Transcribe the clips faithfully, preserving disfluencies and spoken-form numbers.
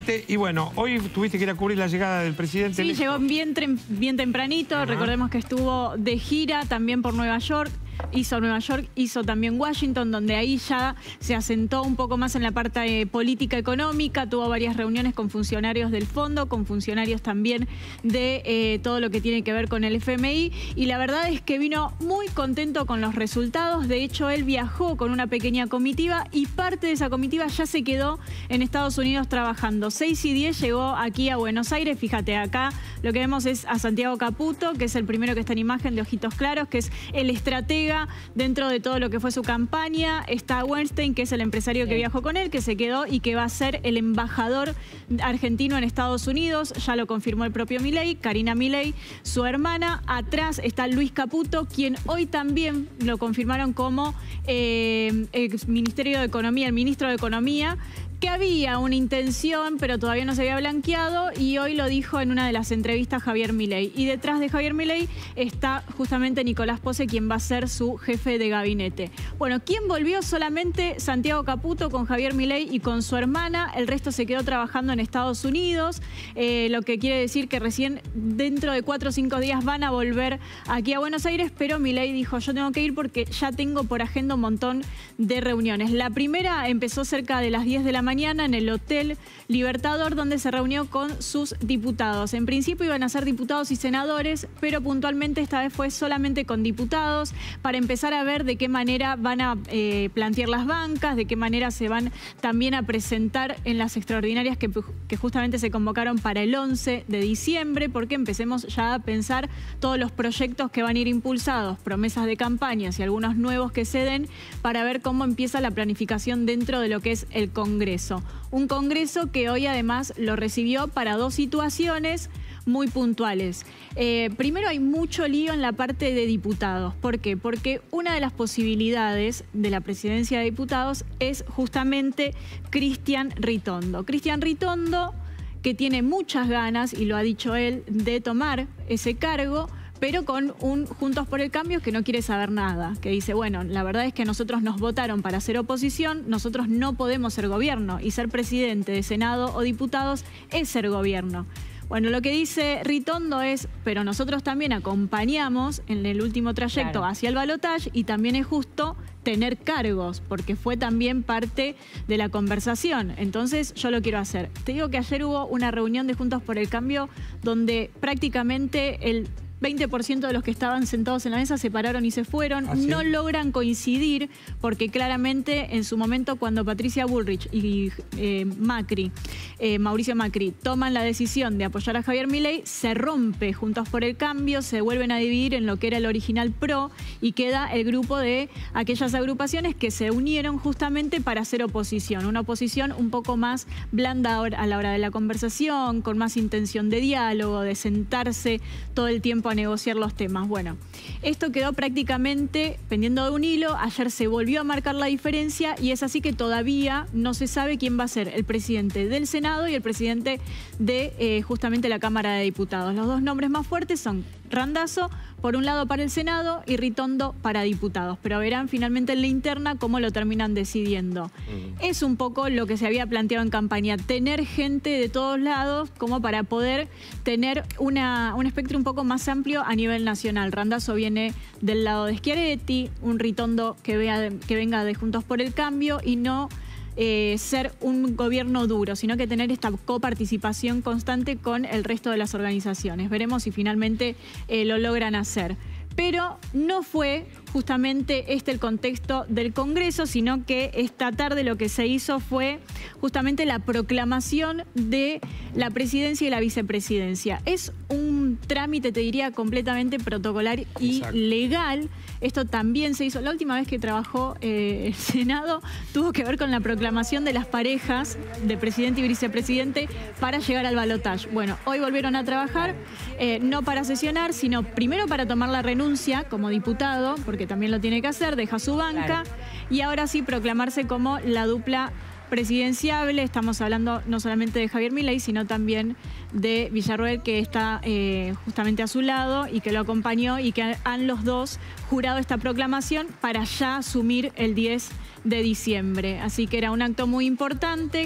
gabinete. Y bueno, hoy tuviste que ir a cubrir la llegada del presidente. Sí, llegó bien, bien tempranito. Ajá. Recordemos que estuvo de gira también por Nueva York. Hizo Nueva York, hizo también Washington, donde ahí ya se asentó un poco más en la parte eh, política económica, tuvo varias reuniones con funcionarios del fondo, con funcionarios también de eh, todo lo que tiene que ver con el F M I, y la verdad es que vino muy contento con los resultados. De hecho, él viajó con una pequeña comitiva y parte de esa comitiva ya se quedó en Estados Unidos trabajando. seis y diez llegó aquí a Buenos Aires. Fíjate, acá lo que vemos es a Santiago Caputo, que es el primero que está en imagen, de ojitos claros, que es el estratega dentro de todo lo que fue su campaña. Está Weinstein, que es el empresario que viajó con él, que se quedó y que va a ser el embajador argentino en Estados Unidos. Ya lo confirmó el propio Milei, Karina Milei, su hermana. Atrás está Luis Caputo, quien hoy también lo confirmaron como eh, ex Ministerio de Economía, el ministro de Economía, que había una intención, pero todavía no se había blanqueado, y hoy lo dijo en una de las entrevistas Javier Milei. Y detrás de Javier Milei está justamente Nicolás Pose, quien va a ser su jefe de gabinete. Bueno, ¿quién volvió? Solamente Santiago Caputo con Javier Milei y con su hermana. El resto se quedó trabajando en Estados Unidos, eh, lo que quiere decir que recién dentro de cuatro o cinco días van a volver aquí a Buenos Aires, pero Milei dijo, yo tengo que ir porque ya tengo por agenda un montón de reuniones. La primera empezó cerca de las diez de la mañana mañana en el Hotel Libertador, donde se reunió con sus diputados. En principio iban a ser diputados y senadores, pero puntualmente esta vez fue solamente con diputados, para empezar a ver de qué manera van a eh, plantear las bancas, de qué manera se van también a presentar en las extraordinarias que, que justamente se convocaron para el once de diciembre, porque empecemos ya a pensar todos los proyectos que van a ir impulsados, promesas de campañas y algunos nuevos que se den, para ver cómo empieza la planificación dentro de lo que es el Congreso. Un Congreso que hoy además lo recibió para dos situaciones muy puntuales. Eh, primero, hay mucho lío en la parte de diputados. ¿Por qué? Porque una de las posibilidades de la presidencia de diputados es justamente Cristian Ritondo. Cristian Ritondo, que tiene muchas ganas, y lo ha dicho él, de tomar ese cargo, pero con un Juntos por el Cambio que no quiere saber nada, que dice, bueno, la verdad es que nosotros nos votaron para ser oposición, nosotros no podemos ser gobierno, y ser presidente de Senado o diputados es ser gobierno. Bueno, lo que dice Ritondo es, pero nosotros también acompañamos en el último trayecto, claro, hacia el balotaje, y también es justo tener cargos, porque fue también parte de la conversación. Entonces yo lo quiero hacer. Te digo que ayer hubo una reunión de Juntos por el Cambio donde prácticamente el veinte por ciento de los que estaban sentados en la mesa se pararon y se fueron. ¿Ah, sí? No logran coincidir porque claramente en su momento, cuando Patricia Bullrich y eh, Macri, eh, Mauricio Macri, toman la decisión de apoyar a Javier Milei, se rompe Juntos por el Cambio, se vuelven a dividir en lo que era el original PRO, y queda el grupo de aquellas agrupaciones que se unieron justamente para hacer oposición. Una oposición un poco más blanda a la hora de la conversación, con más intención de diálogo, de sentarse todo el tiempo a negociar los temas. Bueno, esto quedó prácticamente pendiendo de un hilo. Ayer se volvió a marcar la diferencia, y es así que todavía no se sabe quién va a ser el presidente del Senado y el presidente de eh, justamente la Cámara de Diputados. Los dos nombres más fuertes son Randazzo, por un lado para el Senado, y Ritondo para diputados. Pero verán finalmente en la interna cómo lo terminan decidiendo. Uh-huh. Es un poco lo que se había planteado en campaña, tener gente de todos lados como para poder tener una, un espectro un poco más amplio a nivel nacional. Randazzo viene del lado de Schiaretti, un Ritondo que, vea, que venga de Juntos por el Cambio, y no Eh, ser un gobierno duro, sino que tener esta coparticipación constante con el resto de las organizaciones. Veremos si finalmente eh, lo logran hacer. Pero no fue justamente este el contexto del Congreso, sino que esta tarde lo que se hizo fue justamente la proclamación de la presidencia y la vicepresidencia. Es un trámite, te diría, completamente protocolar y Exacto. legal. Esto también se hizo. La última vez que trabajó eh, el Senado tuvo que ver con la proclamación de las parejas de presidente y vicepresidente para llegar al balotaje. Bueno, hoy volvieron a trabajar, eh, no para sesionar, sino primero para tomar la renuncia como diputado, porque también lo tiene que hacer, deja su banca, claro. y ahora sí proclamarse como la dupla presidenciable. Estamos hablando no solamente de Javier Milei, sino también de Villarroel, que está eh, justamente a su lado y que lo acompañó, y que han los dos jurado esta proclamación para ya asumir el diez de diciembre. Así que era un acto muy importante.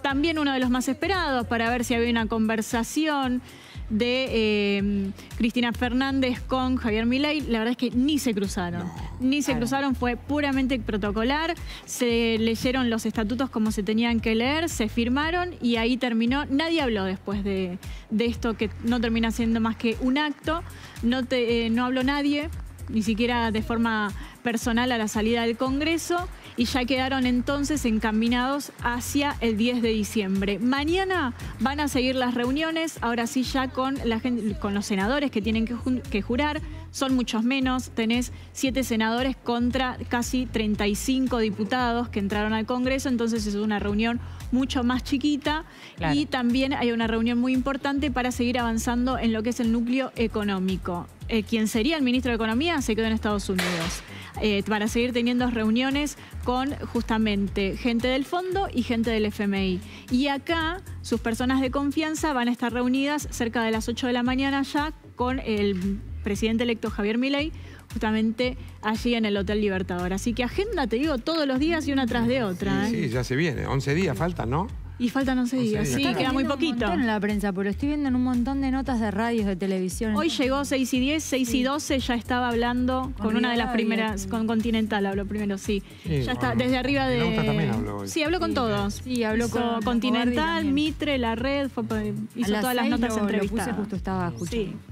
También uno de los más esperados para ver si había una conversación de eh, Cristina Fernández con Javier Milei. La verdad es que ni se cruzaron. No, ni se claro. cruzaron, fue puramente protocolar. Se leyeron los estatutos como se tenían que leer, se firmaron y ahí terminó. Nadie habló después de, de esto, que no termina siendo más que un acto. No, te, eh, no habló nadie, ni siquiera de forma personal a la salida del Congreso. Y ya quedaron entonces encaminados hacia el diez de diciembre. Mañana van a seguir las reuniones, ahora sí ya con, la gente, con los senadores que tienen que, que jurar. Son muchos menos, tenés siete senadores contra casi treinta y cinco diputados que entraron al Congreso, entonces es una reunión mucho más chiquita. Claro. Y también hay una reunión muy importante para seguir avanzando en lo que es el núcleo económico. Eh, quien sería el ministro de Economía se quedó en Estados Unidos. Eh, para seguir teniendo reuniones con justamente gente del fondo y gente del F M I. Y acá sus personas de confianza van a estar reunidas cerca de las ocho de la mañana ya con el presidente electo Javier Milei, justamente allí en el Hotel Libertador. Así que agenda, te digo, todos los días y una tras de otra. Sí, ¿eh? sí, ya se viene. once días faltan, ¿no? Y faltan once días, sí, Está queda muy poquito. En la prensa, pero estoy viendo en un montón de notas de radios, de televisión. Hoy llegó seis y diez, seis y doce, ya estaba hablando con, con una de las primeras, con Continental habló primero, sí. sí ya está, bueno, desde arriba de... También habló hoy. Sí, habló con sí, todos. Sí, habló hizo con Continental, Mitre, La Red, fue, hizo todas las notas lo, entrevistadas. Lo puse, justo estaba escuchando. Sí.